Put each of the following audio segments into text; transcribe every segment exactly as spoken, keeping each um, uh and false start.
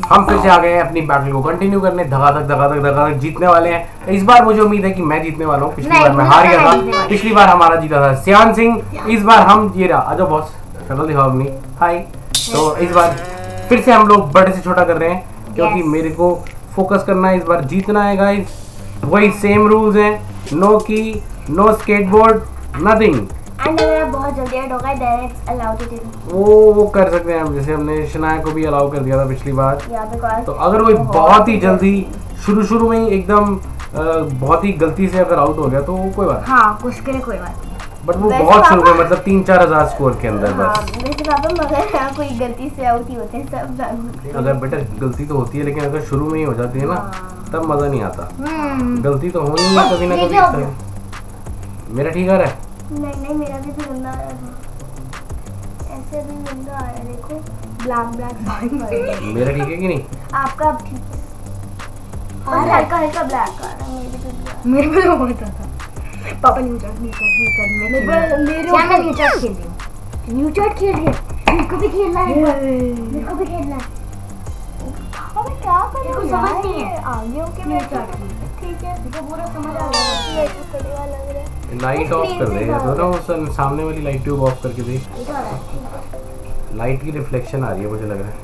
हम फिर से आ गए हैं अपनी बैटल को कंटिन्यू करने। धगाधक धगाधक धगाधक जीतने वाले हैं। इस बार मुझे उम्मीद है कि मैं जीतने वाला हूँ। पिछली बार मैं हार गया था। पिछली बार हमारा जीता था सियान सिंह। इस बार हम ये रहा। आजो बॉस, शक्ल दिखाओ अपनी। हाय। तो इस बार फिर से हम लोग बड़े से छोटा कर रहे हैं क्योंकि मेरे को फोकस करना है, इस बार जीतना है गाइस। वही सेम रूल्स हैं, no key, no skateboard, nothing. And अगर आप बहुत जल्दी आउट हो गए डायरेक्ट अलाउ टू टेक, वो वो कर सकते हैं हम, जैसे हमने शनाया को भी अलाउ कर दिया था पिछली बार। yeah, तो अगर कोई बहुत ही जल्दी शुरू शुरू में ही एकदम बहुत ही गलती से अगर आउट हो गया तो कोई बात, हाँ कुछ के लिए कोई बात, बट वो बहुत शुरू में मतलब तीन चार हजार स्कोर के अंदर हाँ, बस। वैसे पापा मगर हाँ, कोई गलती से आउट ही होते हैं सब। अगर बेटा गलती तो होती है लेकिन अगर शुरू में ही हो जाती है ना तब मजा नहीं आता। गलती तो होनी है कभी ना कभी। मेरा ठीक आ रहा है? नहीं नहीं मेरा भी तो गंदा आ रहा है, ऐसे भी गंदा आ रहा है। देखो ब्लैक ब्लैक मेरा ठीक है कि नहीं? आपका अब ठीक है, और हल्का हल्का ब्लैक आ रहा है। मेरे भी मेरे पे तो होता था। पापा new chart new chart new chart में मेरे मेरे क्या मैं न्यू चार्ट खेल रही हूं। न्यू चार्ट खेल रही है, मेरे को भी खेलना है, मेरे को भी खेलना है। अबे क्या कर रहे हो, समझ नहीं है आगे ओके न्यू चार्ट ठीक है, मुझे पूरा समझ आ रहा है। ये तो चलेगा लग रहा है। लाइट ऑफ कर दे तो ना, उस सामने वाली लाइट ट्यूब ऑफ करके देख। लाइट की रिफ्लेक्शन आ रही है मुझे लग रहा है।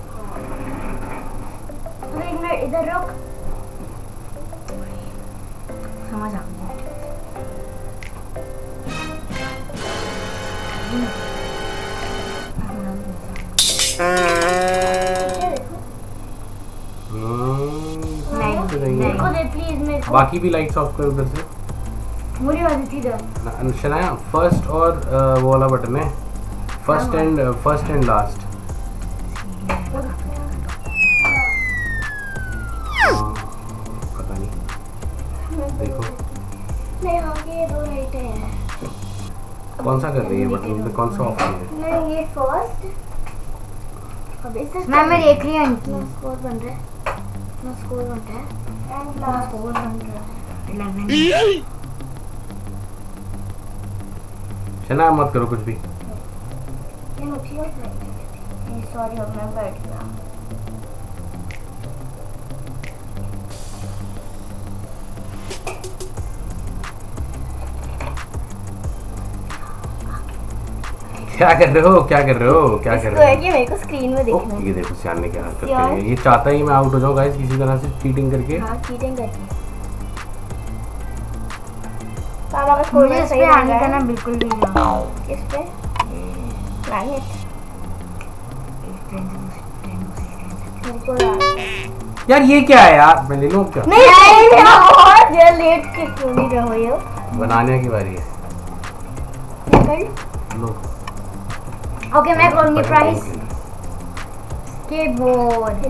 अरे एक मिनट इधर रुक, समझ आ गया। बाकी भी लाइट्स ऑफ कर उधर से। मुझे वाली थी इधर शनाया फर्स्ट और वो वाला बटन है, first and first and last. पता नहीं, देखो नहीं आगे दो लाइटें हैं। कौन सा कर रही है बटन, कौन सा ऑफ है? नहीं ये फर्स्ट, अब इससे मैं मैं देख रही हूं इनकी स्कोर बन रहा है, ना स्कोर बन रहा है एंड लास्ट स्कोर बन रहा है ग्यारह। शनाया मत करो कुछ भी। ये मुझे नहीं, सॉरी अब मैं बैठ गया। क्या कर रहे हो, क्या कर रहे हो, क्या कर रहे हो? ये मेरे को स्क्रीन में दिखना है। ये देखो सियान ने क्या हरकत करी है। ये चाहता ही मैं आउट हो जाऊं गाइस किसी तरह से चीटिंग करके। हां चीटिंग करके पापा का स्कोर सही आने का ना बिल्कुल भी नहीं। इस पे प्लैनेट यार ये क्या है यार, मैं ले लूं क्या? नहीं नहीं बहुत ये लेट के क्यों नहीं रहो ये बनाने की बारी है। लो ओके मैं करूंगी price skateboard.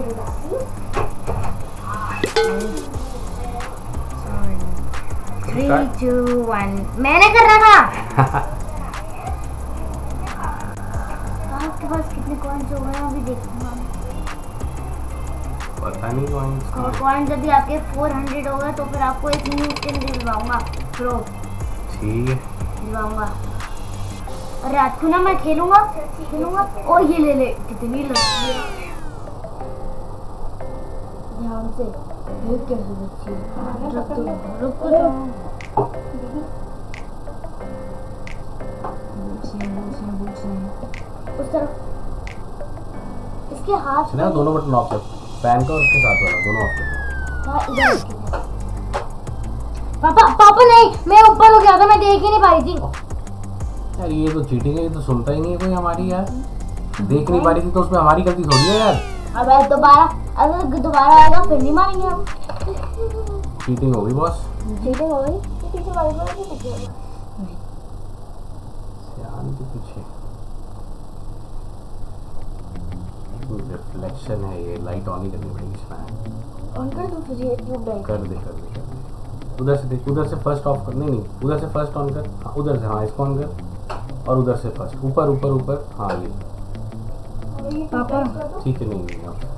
Three two one मैंने कर रहा था। आपके पास कितने कॉइन्स हो गए अभी देखूंगा। पता नहीं कॉइन्स और कॉइन्स जब भी आपके चार सौ हो गए तो फिर आपको एक न्यू स्किन दिलवाऊंगा प्रो। ठीक है दिलवाऊंगा। और रात को ना मैं खेलूंगा खेलूंगा ओ ये ले ले कितनी लगती है ध्यान से। ये कैसे बच्ची रुक तो रुक तो उस तरफ इसके हाथ ना दोनों बटन ऑफ कर, फैन का और उसके साथ वाला दोनों ऑफ कर। हां इधर पापा पापा नहीं मैं ऊपर हो गया था, मैं देख ही नहीं पा रही थी। यार ये तो चीटिंग है, ये तो सुनता ही नहीं है कोई हमारी यार। देख नहीं पा रही थी तो उसमें हमारी गलती थोड़ी है यार। अब दोबारा अगर दोबारा आएगा फिर नहीं मारेंगे हम। चीटिंग होगी बॉस, चीटिंग हो गई। पीछे वाली बात नहीं पीछे नहीं यार के पीछे रिफ्लेक्शन है, ये लाइट ऑन ही करनी पड़ेगी शायद। ऑन कर दूं तुझे ट्यूब लाइट कर दे कर दे कर दे। उधर से देख, उधर से फर्स्ट ऑफ कर, नहीं नहीं उधर से फर्स्ट ऑन कर। हाँ उधर से, हाँ इसको ऑन कर और उधर से फर्स्ट ऊपर ऊपर ऊपर। हाँ ये पापा ठीक है। नहीं नहीं आप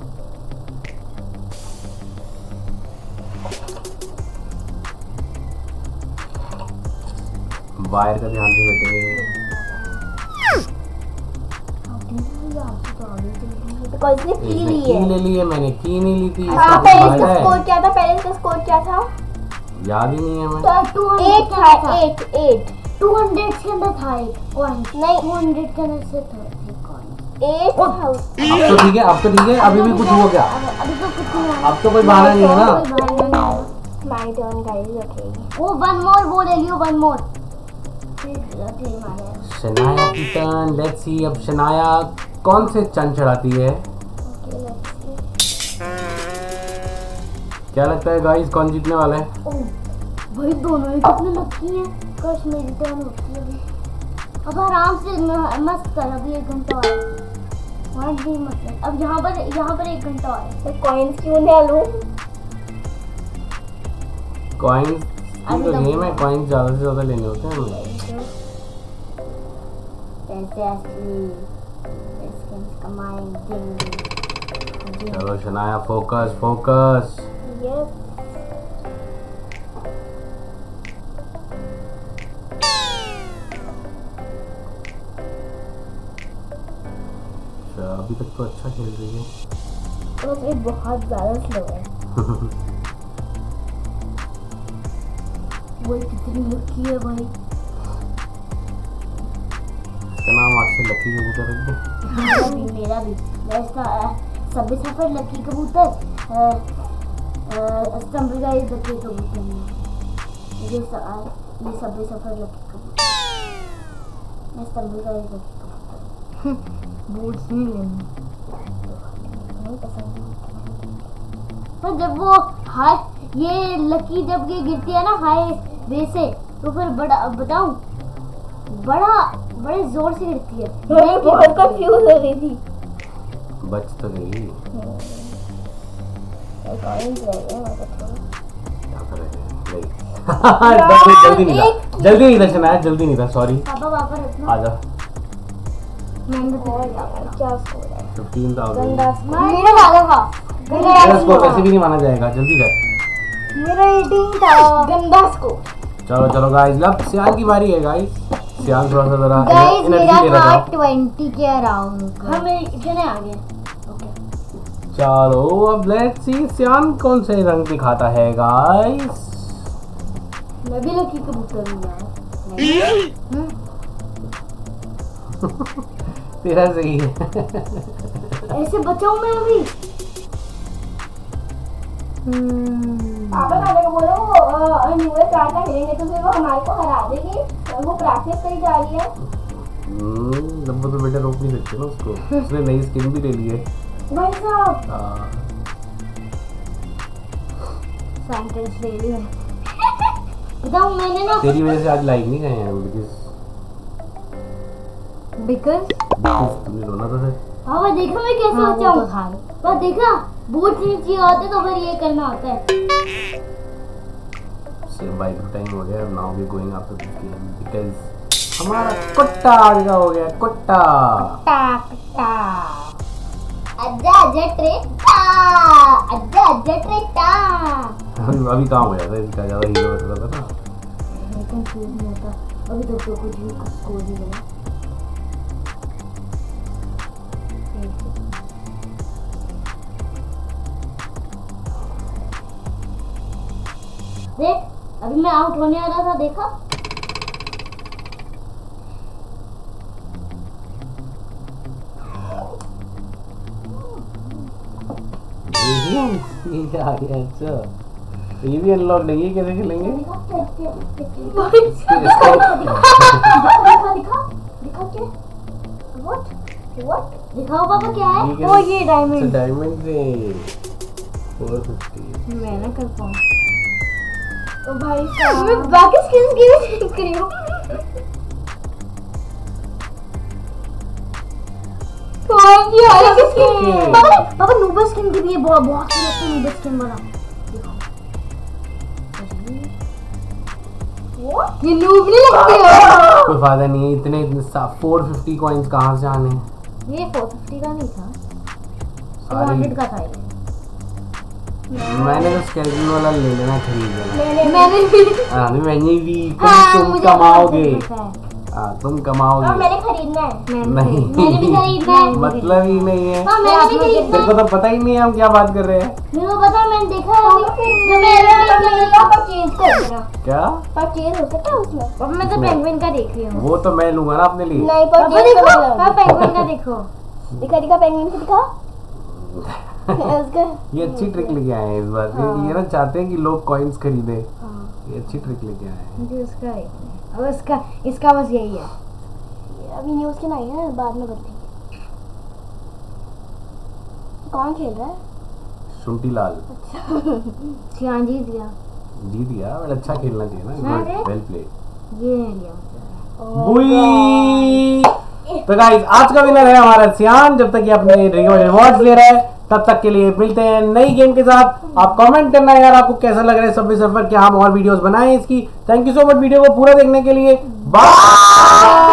वायर का ध्यान से बेटे। बिकॉज़ इसने की ली है। की ले ली है, मैंने की नहीं ली थी। पहले इसका स्कोर क्या था? पहले इसका स्कोर क्या था? याद ही नहीं है मैं। एट था, एट एट टू हंड्रेड के अंदर था एक कॉइन। नहीं टू हंड्रेड के अंदर से था एक कॉइन। एट था। अब तो ठीक है, अब तो ठीक है, अभी भी कुछ हो गया। अभी तो कुछ नहीं है। अब तो कोई बहाना नहीं है ना। My turn guys. ओके वो वन मोर वो ले लियो, वन मोर। शनाया की टर्न। लेट्स सी अब शनाया कौन से चंद चढ़ाती है। क्या लगता है गाइस कौन जीतने वाला है? भाई दोनों ही कितने लकी हैं। काश मेरी टर्न होती है अभी। अब आराम से मस्त कर, अभी एक घंटा और वन भी मतलब अब यहाँ पर यहाँ पर एक घंटा और है। कॉइन्स क्यों ले लूं? कॉइन्स की तो गेम है, कॉइन्स ज्यादा से ज्यादा लेने होते हैं हमें। पैसे असली पैसे कमाएंगे। चलो शनाया फोकस फोकस। यस अभी तक तो अच्छा खेल रही है। तो ये बहुत ज्यादा स्लो है। वो कितनी लकी है भाई। इसका नाम आज से लकी कबूतर रख दो। मेरा भी मेरा भी वैसा सभी सफर लकी कबूतर। स्तंभ का इस लकी कबूतर है। ये सब ये सभी सफर लकी कबूतर। मैं स्तंभ का इस लकी कबूतर। बूट्स नहीं लेने नहीं पसंद। तो जब वो हाय ये लकी जब ये गिरती है ना हाय वैसे तो फिर बड़ा बताऊं बड़ा बड़े जोर से गिरती है। मैं बहुत कंफ्यूज हो रही थी। बच तो गई। जल्दी नहीं था, जल्दी नहीं था शनाया, जल्दी नहीं था। सॉरी पापा पापा रखना। आजा। मैंने तो क्या स्कोर है? Fifteen thousand. मेरा ज्यादा था। मेरा स्कोर वैसे भी नहीं माना जाएगा। जल्दी कर। मेरा एटीन था। गंदा स्कोर। चलो चलो गाइस, लब सियान की बारी है गाइस। सियान थोड़ा सा जरा गाइस एनर्जी मेरा ले रहा था था। ट्वेंटी के अराउंड। हम इतने आ गए। ओके चलो अब लेट्स सी सियान कौन से रंग दिखाता है गाइस। मैं भी लकी कबूतर हूं यार। तेरा सही है। ऐसे बचाऊं मैं अभी। पापा दादा को बोलो वो न्यूए चार का खेलेंगे तो फिर वो हमारे को हरा देगी। वो प्रैक्टिस करी जा रही है। हम्म नंबर तो बेटा रोक नहीं सकते ना उसको। उसने नई स्किन भी ले ली है भाई साहब। हां सेंटेंस ले ली है। बताऊं मैंने ना तेरी वजह से आज लाइव नहीं गए हैं बिकॉज़ बिकॉज़ बिकॉज़ तुमने रोना तो है। पापा देखा मैं कैसे बचाऊं? पापा देखा बूट नीचे होते तो फिर ये करना होता है। सेम बाय टाइम हो गया। Now we going after this game because हमारा कुत्ता आगे हो गया। कुत्ता कुत्ता कुत्ता आजा आजा ट्रेटा आजा आजा ट्रेटा। अभी अभी काम हो जाता है इसका ज्यादा हीरो होता था ना। लेकिन कुछ नहीं होता अभी तो कुछ भी कुछ कोई नहीं बना। देख अभी मैं आउट होने आ रहा था देखा। ये आ गया। अच्छा तो ये भी अनलॉक नहीं है, कैसे खेलेंगे? दिखा दिखा दिखा क्या व्हाट व्हाट दिखाओ पापा क्या है? ओ ये डायमंड डायमंड से फोर फिफ्टी। मैं ना कर पाऊं ओ भाई साहब। मैं बाकी स्किल्स की भी चेक करी हूं। कौन सी वाली स्किन? पापा पापा नूबा स्किन की भी है। बहुत बहुत अच्छी लगती है नूबा स्किन वाला। ये नूब नहीं लगती है। कोई फायदा नहीं है। इतने इतने फोर फिफ्टी कॉइंस कहाँ से आने हैं? ये फोर फिफ्टी का नहीं था, टू हंड्रेड का था ये। मैंने तो स्केलेटन वाला ले लेना खरीद लेना। मैंने भी हाँ मैंने भी हाँ, तुम मुझे कमाओगे। हाँ तुम कमाओगे। मैंने खरीदना है। नहीं मैंने भी खरीदना है। मतलब ही नहीं है। हाँ, मैंने भी खरीदना है। तेरे को तो पता ही नहीं है हम क्या बात कर रहे हैं। मेरे को पता है, मैंने देखा है अभी जो मैं परचेज कर रहा हूँ। क्या परचेज हो सकता है उसमें? अब मैं तो पेंगुइन का देख रही हूँ। वो तो मैं लूंगा ना अपने लिए। नहीं परचेज देखो, पेंगुइन का देखो। दिखा दिखा पेंगुइन को दिखा। ये अच्छी ट्रिक लेके आए हैं इस बार। ये ना चाहते हैं कि लोग कॉइन्स खरीदे। ये अच्छी ट्रिक लेके आए हैं। मुझे उसका और उसका इसका बस यही है। अभी न्यूज़ के नहीं है, बाद में करते हैं। कौन खेल रहा है? शुंटी लाल। अच्छा जीत गया। जीत गया बट अच्छा खेलना चाहिए ना। Well played. ये लिया तो गाइस आज का विनर है हमारा सियान। जब तक ये अपने रिवॉर्ड्स ले रहा है तब तक के लिए मिलते हैं नई गेम के साथ। आप कमेंट करना यार आपको कैसा लग रहा है सबवे सर्फर, क्या हम और वीडियोस बनाएं इसकी। Thank you so much video को पूरा देखने के लिए। बाय।